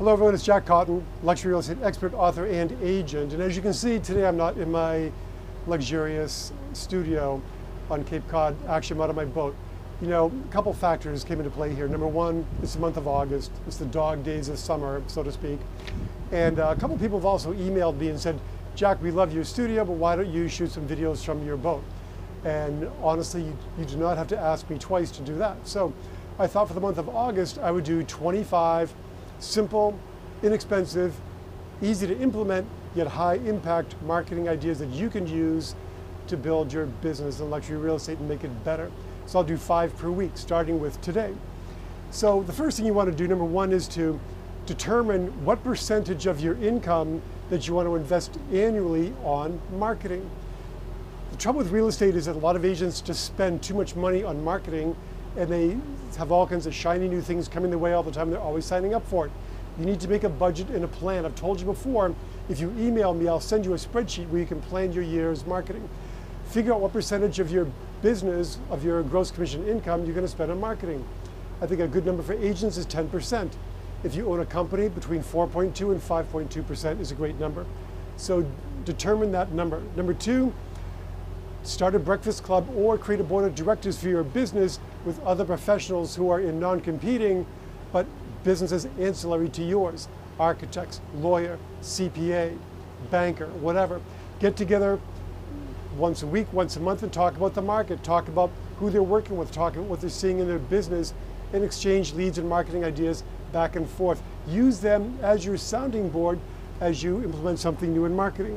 Hello everyone, it's Jack Cotton, luxury real estate expert, author, and agent. And as you can see, today I'm not in my luxurious studio on Cape Cod. Actually, I'm out on my boat. You know, a couple factors came into play here. Number one, it's the month of August. It's the dog days of summer, so to speak. And a couple people have also emailed me and said, Jack, we love your studio, but why don't you shoot some videos from your boat? And honestly, you do not have to ask me twice to do that. So I thought for the month of August, I would do 25 simple, inexpensive, easy to implement, yet high impact marketing ideas that you can use to build your business in luxury real estate and make it better. So I'll do 5 per week, starting with today. So the first thing you want to do, number one, is to determine what percentage of your income that you want to invest annually on marketing. The trouble with real estate is that a lot of agents just spend too much money on marketing, and they have all kinds of shiny new things coming their way all the time. They're always signing up for it. You need to make a budget and a plan. I've told you before, if you email me, I'll send you a spreadsheet where you can plan your year's marketing. Figure out what percentage of your business, of your gross commission income, you're going to spend on marketing. I think a good number for agents is 10%. If you own a company, between 4.2 and 5.2% is a great number. So determine that number. Number two, start a breakfast club or create a board of directors for your business with other professionals who are in non-competing, but businesses ancillary to yours. Architects, lawyer, CPA, banker, whatever. Get together once a week, once a month, and talk about the market. Talk about who they're working with, talk about what they're seeing in their business, and exchange leads and marketing ideas back and forth. Use them as your sounding board as you implement something new in marketing.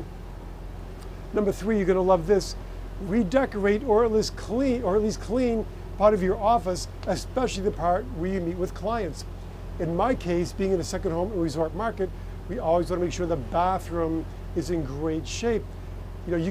Number three, you're going to love this. Redecorate or at least clean part of your office, especially the part where you meet with clients. In my case, being in a second home and resort market, we always want to make sure the bathroom is in great shape. You know, you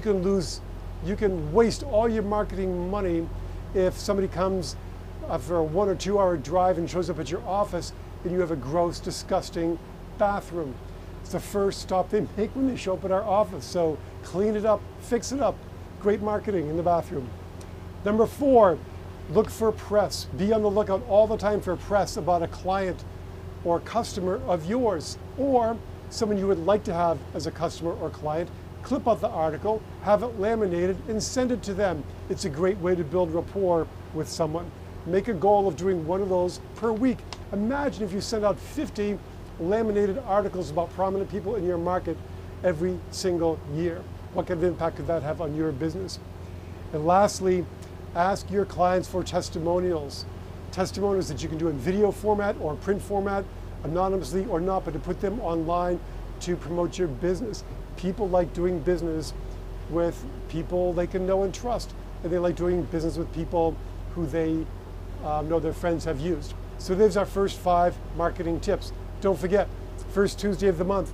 can waste all your marketing money if somebody comes for a 1 or 2 hour drive and shows up at your office and you have a gross, disgusting bathroom. It's the first stop they make when they show up at our office. So clean it up, fix it up. Great marketing in the bathroom. Number four, look for press. Be on the lookout all the time for press about a client or customer of yours, or someone you would like to have as a customer or client. Clip out the article, have it laminated, and send it to them. It's a great way to build rapport with someone. Make a goal of doing one of those per week. Imagine if you send out 50 laminated articles about prominent people in your market every single year. What kind of impact could that have on your business? And lastly, ask your clients for testimonials. Testimonials that you can do in video format or print format, anonymously or not, but to put them online to promote your business. People like doing business with people they can know and trust, and they like doing business with people who they know their friends have used. So there's our first 5 marketing tips. Don't forget, first Tuesday of the month,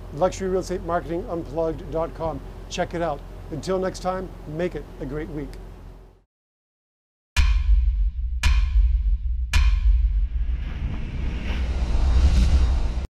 luxuryrealestatemarketingunplugged.com. Check it out. Until next time, make it a great week.